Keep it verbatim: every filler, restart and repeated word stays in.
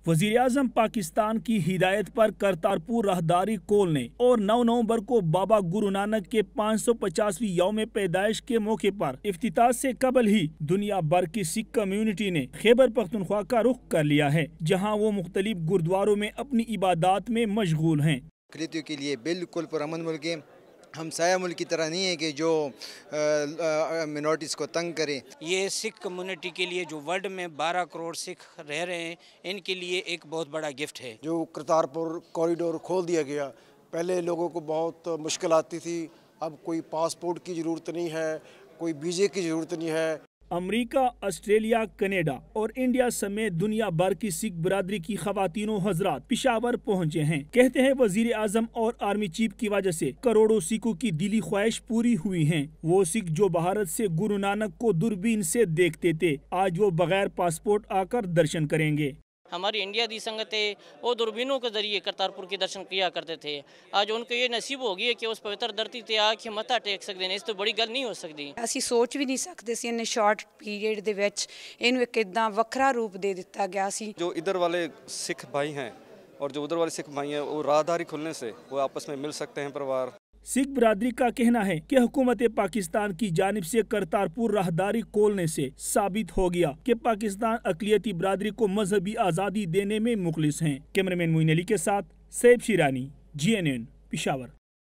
वजीर आजम पाकिस्तान की हिदायत पर करतारपुर राहदारी खोलने और नौ नवंबर को बाबा गुरु नानक के पाँच सौ पचासवीं यौम पैदाइश के मौके पर इफ्तिताह से कबल ही दुनिया भर की सिख कम्युनिटी ने खैबर पख्तूनख्वा का रुख कर लिया है, जहां वो मुख्तलिफ गुरुद्वारों में अपनी इबादत में मशगूल हैं। अक़लियतों के लिए बिल्कुल पुरअमन मुल्क है। हम साया मुल्क की तरह नहीं है कि जो मिनॉरिटीज़ को तंग करे। ये सिख कम्युनिटी के लिए जो वर्ल्ड में बारह करोड़ सिख रह रहे हैं, इनके लिए एक बहुत बड़ा गिफ्ट है। जो करतारपुर कॉरिडोर खोल दिया गया, पहले लोगों को बहुत मुश्किल आती थी, अब कोई पासपोर्ट की ज़रूरत नहीं है, कोई वीज़े की ज़रूरत नहीं है। अमेरिका, ऑस्ट्रेलिया, कनाडा और इंडिया समेत दुनिया भर की सिख बिरादरी की खवातीनों हजरात पेशावर पहुंचे हैं। कहते हैं वजीर आजम और आर्मी चीफ की वजह से करोड़ों सिखों की दिली ख्वाहिश पूरी हुई हैं। वो सिख जो भारत से गुरु नानक को दूरबीन से देखते थे, आज वो बगैर पासपोर्ट आकर दर्शन करेंगे। हमारी इंडिया दी संगत है, वो दूरबीनों के जरिए करतारपुर के दर्शन किया करते थे। आज उनको ये नसीब हो गई है कि उस पवित्र धरती ते आके मत्था टेक सकते हैं। इस तो बड़ी गल नहीं हो सकती। ਅਸੀਂ ਸੋਚ ਵੀ ਨਹੀਂ ਸਕਦੇ ਸੀ ਇੰਨੇ ਸ਼ਾਰਟ ਪੀਰੀਅਡ ਦੇ ਵਿੱਚ ਇਹਨੂੰ ਇੱਕ ਇਦਾਂ ਵੱਖਰਾ ਰੂਪ ਦੇ ਦਿੱਤਾ ਗਿਆ ਸੀ। जो इधर वाले सिख भाई हैं और जो उधर वाले सिख भाई हैं, वो राहदारी खुलने से वो आपस में मिल सकते हैं परिवार। सिख बिरादरी का कहना है कि हुकूमत पाकिस्तान की जानिब से करतारपुर राहदारी खोलने से साबित हो गया कि पाकिस्तान अक़लियती बिरादरी को मजहबी आज़ादी देने में मुखलिस हैं। कैमरामैन मोइन अली के साथ Syed Shirani, G N N Peshawar.